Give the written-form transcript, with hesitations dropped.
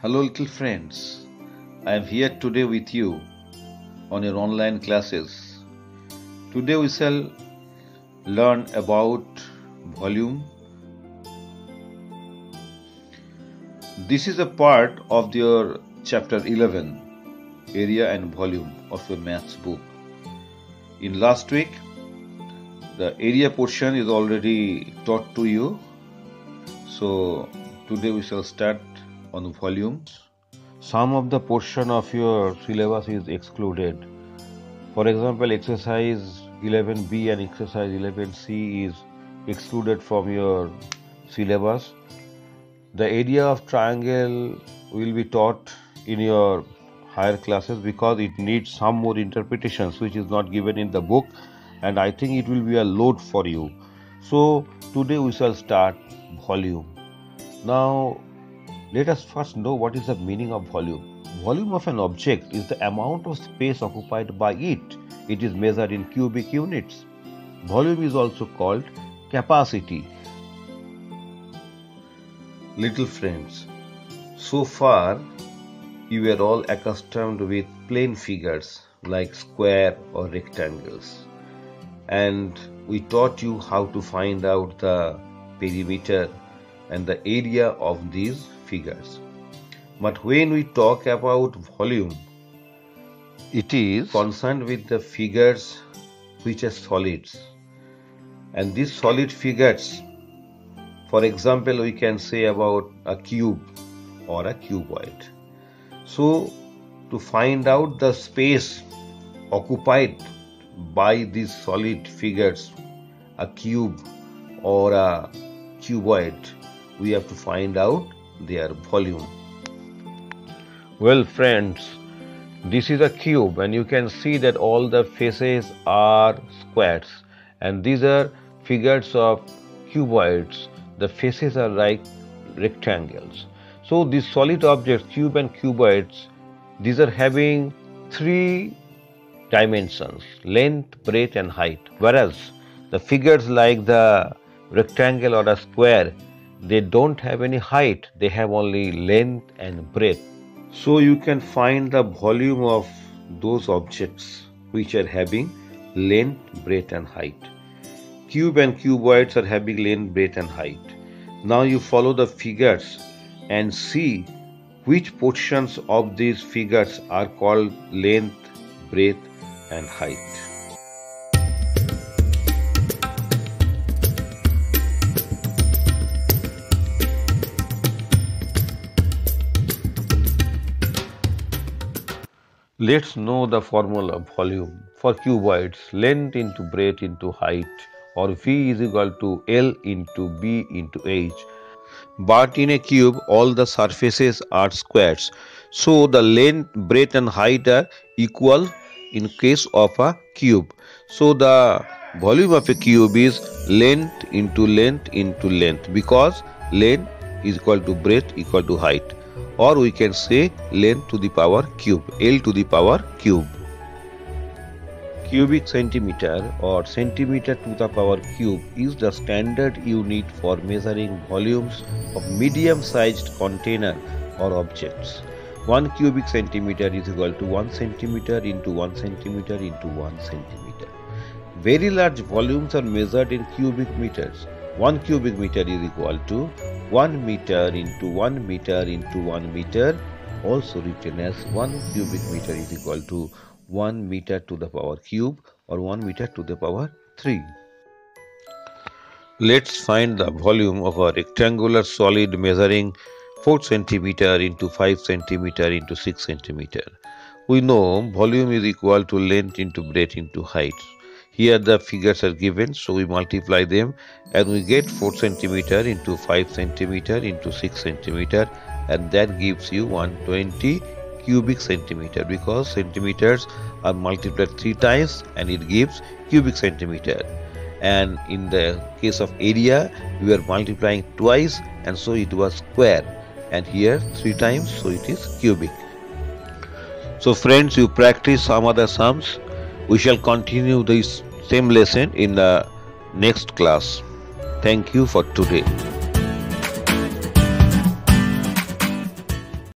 Hello little friends, I am here today with you on your online classes. Today we shall learn about volume. This is a part of your chapter 11, area and volume of your maths book. In last week, the area portion is already taught to you. So today we shall start on volumes. Some of the portion of your syllabus is excluded. For example, exercise 11b and exercise 11c is excluded from your syllabus. The area of triangle will be taught in your higher classes because it needs some more interpretations which is not given in the book, and I think it will be a load for you. So today we shall start volume. Now let us first know what is the meaning of volume. Volume of an object is the amount of space occupied by it. It is measured in cubic units. Volume is also called capacity. Little friends, so far you were all accustomed with plain figures like square or rectangles, and we taught you how to find out the perimeter and the area of these figures. But when we talk about volume, it is concerned with the figures which are solids. And these solid figures, for example, we can say about a cube or a cuboid. So to find out the space occupied by these solid figures, a cube or a cuboid, we have to find out their volume. Well friends, this is a cube and you can see that all the faces are squares, and these are figures of cuboids. The faces are like rectangles. So these solid objects, cube and cuboids, these are having three dimensions: length, breadth and height. Whereas the figures like the rectangle or a square, they don't have any height, they have only length and breadth. So you can find the volume of those objects which are having length, breadth and height. Cube and cuboids are having length, breadth and height. Now you follow the figures and see which portions of these figures are called length, breadth and height. Let's know the formula of volume. For cuboids, length into breadth into height, or V is equal to L into B into H. But in a cube, all the surfaces are squares. So the length, breadth and height are equal in case of a cube. So the volume of a cube is length into length into length, because length is equal to breadth equal to height. Or we can say length to the power cube, L to the power cube. Cubic centimeter or centimeter to the power cube is the standard unit for measuring volumes of medium-sized container or objects. 1 cubic centimeter is equal to 1 centimeter into 1 centimeter into 1 centimeter. Very large volumes are measured in cubic meters. 1 cubic meter is equal to 1 meter into 1 meter into 1 meter, also written as 1 cubic meter is equal to 1 meter to the power cube or 1 meter to the power 3. Let's find the volume of a rectangular solid measuring 4 centimeter into 5 centimeter into 6 centimeter. We know volume is equal to length into breadth into height. Here the figures are given, so we multiply them and we get 4 centimeter into 5 centimeter into 6 centimeter, and that gives you 120 cubic centimeter, because centimeters are multiplied 3 times and it gives cubic centimeter. And in the case of area, we are multiplying twice and so it was square, and here 3 times, so it is cubic. So friends, you practice some other sums. We shall continue this same lesson in the next class. Thank you for today.